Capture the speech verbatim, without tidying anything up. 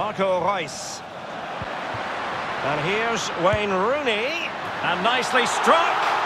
Marco Reus. And here's Wayne Rooney. And nicely struck.